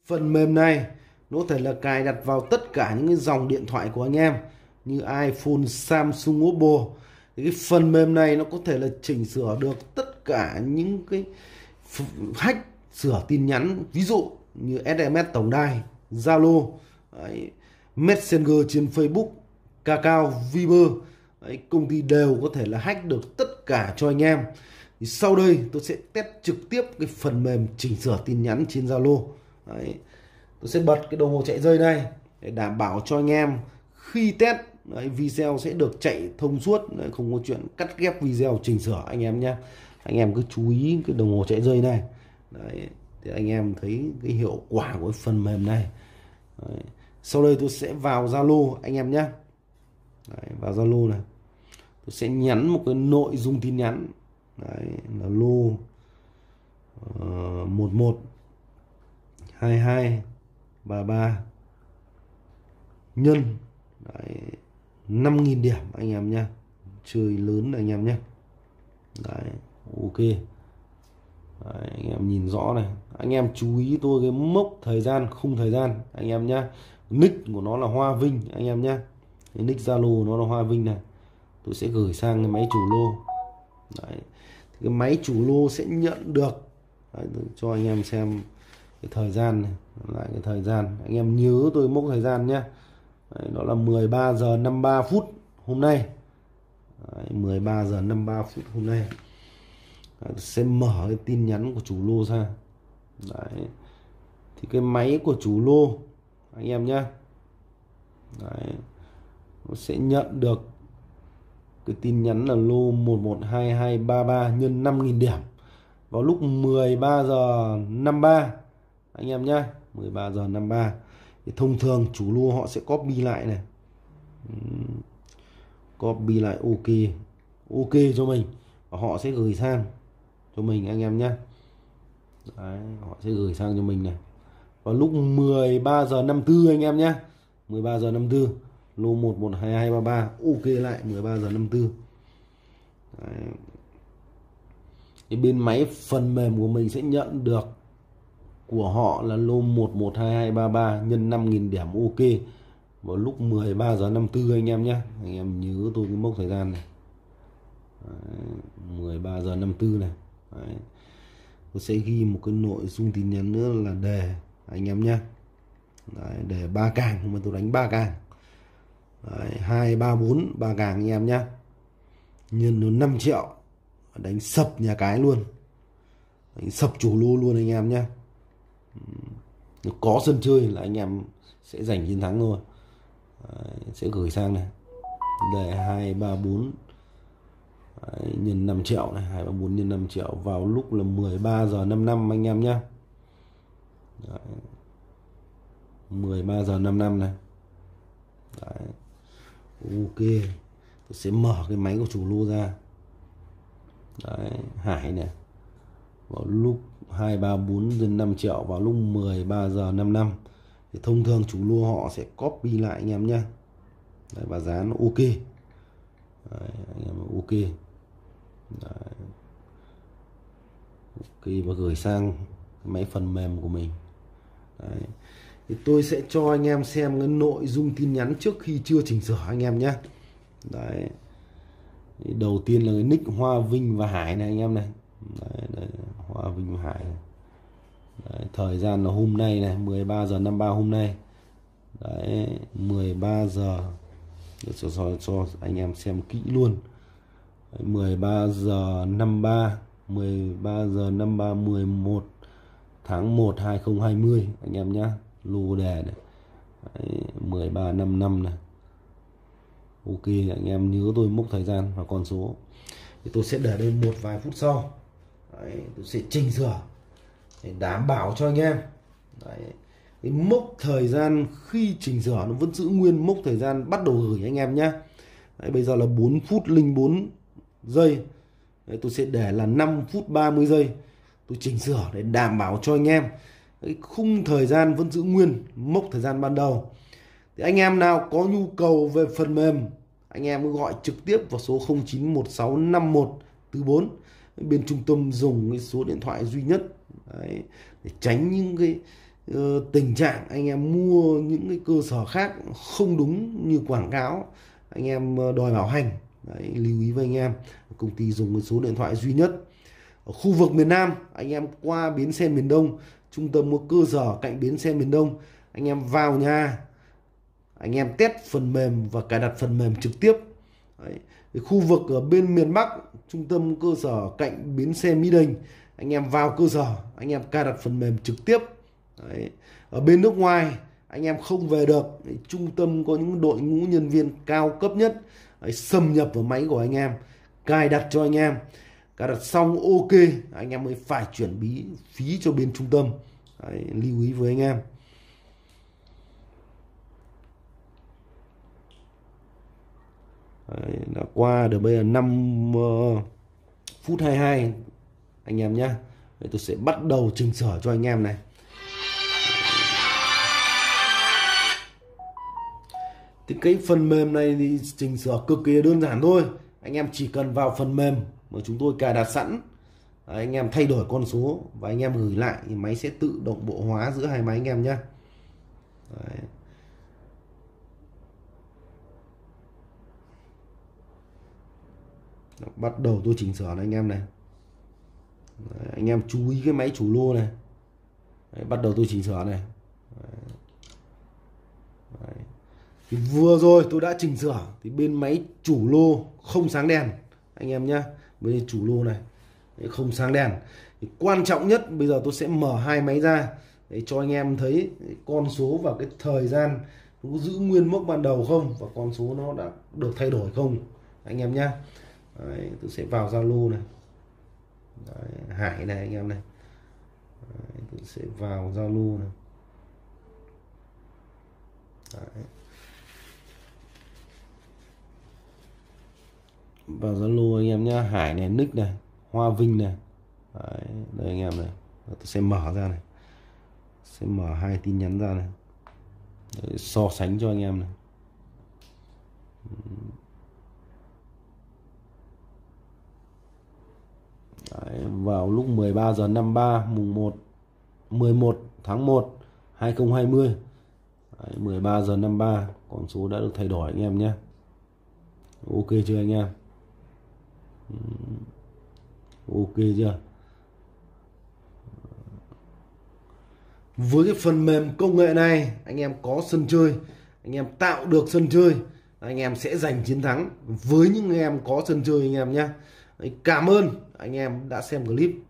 Phần mềm này nó có thể là cài đặt vào tất cả những cái dòng điện thoại của anh em như iPhone, Samsung, Oppo. Thì cái phần mềm này nó có thể là chỉnh sửa được tất cả những cái hack, sửa tin nhắn, ví dụ như SMS tổng đài, Zalo, Messenger trên Facebook, Kakao, Viber. Công ty đều có thể là hack được tất cả cho anh em. Thì sau đây tôi sẽ test trực tiếp cái phần mềm chỉnh sửa tin nhắn trên Zalo. Tôi sẽ bật cái đồng hồ chạy dây này để đảm bảo cho anh em khi test video sẽ được chạy thông suốt, không có chuyện cắt ghép video chỉnh sửa anh em nhé. Anh em cứ chú ý cái đồng hồ chạy dây này. Thì anh em thấy cái hiệu quả của cái phần mềm này. Sau đây tôi sẽ vào Zalo anh em nhé. Vào Zalo này tôi sẽ nhắn một cái nội dung tin nhắn. Là lô 112233 nhân 5.000 điểm anh em nhé, chơi lớn anh em nhé. Ok. Anh em nhìn rõ này, anh em chú ý tôi cái mốc thời gian, khung thời gian anh em nhé. Nick của nó là Hoa Vinh anh em nhé, cái nick Zalo nó là Hoa Vinh này. Tôi sẽ gửi sang cái máy chủ lô. Thì cái máy chủ lô sẽ nhận được. Cho anh em xem cái thời gian này, lại cái thời gian anh em nhớ tôi mốc thời gian nhé. Đó là 13 giờ 53 phút hôm nay. 13 giờ 53 phút hôm nay. Sẽ mở cái tin nhắn của chủ lô ra. Thì cái máy của chủ lô anh em nhé, nó sẽ nhận được cái tin nhắn là lô 112233 nhân 5.000 điểm vào lúc 13 giờ 53 anh em nhé. 13 giờ 53 thì thông thường chủ lô họ sẽ copy lại này, copy lại ok cho mình và họ sẽ gửi sang cho mình anh em nhé. Họ sẽ gửi sang cho mình này vào lúc 13 giờ 54 anh em nhé. 13 giờ 54 lô 112233 ok lại 13 giờ 54. Cái bên máy phần mềm của mình sẽ nhận được của họ là lô 112233 nhân 5.000 điểm ok vào lúc 13 giờ 54 anh em nhé. Anh em nhớ tôi cái mốc thời gian này. 13 giờ 54 này. Tôi sẽ ghi một cái nội dung tin nhắn nữa là đề anh em nhé. Đề 3 càng mà tôi đánh 3 càng. 2, 3, 4 3 càng anh em nhé. Nhân nó 5 triệu, đánh sập nhà cái luôn, đánh sập chủ lô luôn anh em nhé. Có sân chơi là anh em sẽ giành chiến thắng thôi. Sẽ gửi sang này đề 2, 3, 4 nhân 5 triệu này, 2, 3, 4 nhân 5 triệu vào lúc là 13 giờ 55 anh em nhé. 13 giờ 55 này. Ok, tôi sẽ mở cái máy của chủ lô ra. Hải này vào lúc 2, 3, 4 nhân 5 triệu vào lúc 13 giờ 55 thì thông thường chủ lô họ sẽ copy lại anh em nhé. Và dán ok. Anh em ok. Ok và gửi sang máy phần mềm của mình. Thì tôi sẽ cho anh em xem cái nội dung tin nhắn trước khi chưa chỉnh sửa anh em nhé. Thì đầu tiên là cái nick Hoa Vinh và Hải này anh em này. Hoa Vinh và Hải này. Thời gian là hôm nay này, 13 giờ 53 hôm nay. 13 giờ để cho anh em xem kỹ luôn. 13 giờ 53 13 giờ 53 11 tháng 1 2020 anh em nhé. Lô đề này 1355 này. Ok anh em nhớ tôi mốc thời gian và con số. Thì tôi sẽ để đây một vài phút sau. Tôi sẽ chỉnh sửa để đảm bảo cho anh em. Cái mốc thời gian khi chỉnh sửa nó vẫn giữ nguyên mốc thời gian bắt đầu gửi anh em nhé. Bây giờ là 4 phút 04 giây. Tôi sẽ để là 5 phút 30 giây. Tôi chỉnh sửa để đảm bảo cho anh em cái khung thời gian vẫn giữ nguyên mốc thời gian ban đầu. Thì anh em nào có nhu cầu về phần mềm, anh em cứ gọi trực tiếp vào số 09165144. Bên trung tâm dùng cái số điện thoại duy nhất để tránh những cái tình trạng anh em mua những cái cơ sở khác không đúng như quảng cáo, anh em đòi bảo hành. Đấy, lưu ý với anh em, công ty dùng một số điện thoại duy nhất. Ở khu vực miền Nam, anh em qua bến xe miền Đông, trung tâm một cơ sở cạnh bến xe miền Đông, anh em vào nhà, anh em test phần mềm và cài đặt phần mềm trực tiếp. Đấy. Khu vực ở bên miền Bắc, trung tâm cơ sở cạnh bến xe Mỹ Đình, anh em vào cơ sở, anh em cài đặt phần mềm trực tiếp. Đấy. Ở bên nước ngoài, anh em không về được, trung tâm có những đội ngũ nhân viên cao cấp nhất. Đấy, xâm nhập vào máy của anh em, cài đặt cho anh em, cài đặt xong ok, anh em mới phải chuyển phí cho bên trung tâm. Đấy, lưu ý với anh em. Đấy, đã qua được bây giờ 5 phút 22 anh em nhé. Tôi sẽ bắt đầu chỉnh sửa cho anh em này. Thì cái phần mềm này thì chỉnh sửa cực kỳ đơn giản thôi. Anh em chỉ cần vào phần mềm mà chúng tôi cài đặt sẵn. Đấy, anh em thay đổi con số và anh em gửi lại thì máy sẽ tự động bộ hóa giữa hai máy anh em nhé. Đấy. Bắt đầu tôi chỉnh sửa này anh em này. Đấy, anh em chú ý cái máy chủ lô này. Đấy, bắt đầu tôi chỉnh sửa này. Đấy. Thì vừa rồi tôi đã chỉnh sửa thì bên máy chủ lô không sáng đèn anh em nhé. Bên chủ lô này không sáng đèn. Thì quan trọng nhất bây giờ tôi sẽ mở hai máy ra để cho anh em thấy con số và cái thời gian nó giữ nguyên mốc ban đầu không, và con số nó đã được thay đổi không anh em nhé. Đấy, tôi sẽ vào Zalo này. Đấy, Hải này anh em này. Đấy, tôi sẽ vào Zalo này. Đấy. Vào Zalo anh em nhé, Hải này, nick này, Hoa Vinh này. Đấy, đây anh em này. Tôi sẽ mở ra này, sẽ mở hai tin nhắn ra này. Đấy, so sánh cho anh em này. Đấy, vào lúc 13 giờ 53 mùng 11 tháng 1 2020. Đấy, 13 giờ 53 con số đã được thay đổi anh em nhé. Ok chưa anh em? Ok chưa? Với cái phần mềm công nghệ này, anh em có sân chơi, anh em tạo được sân chơi, anh em sẽ giành chiến thắng với những anh em có sân chơi anh em nhé. Cảm ơn anh em đã xem clip.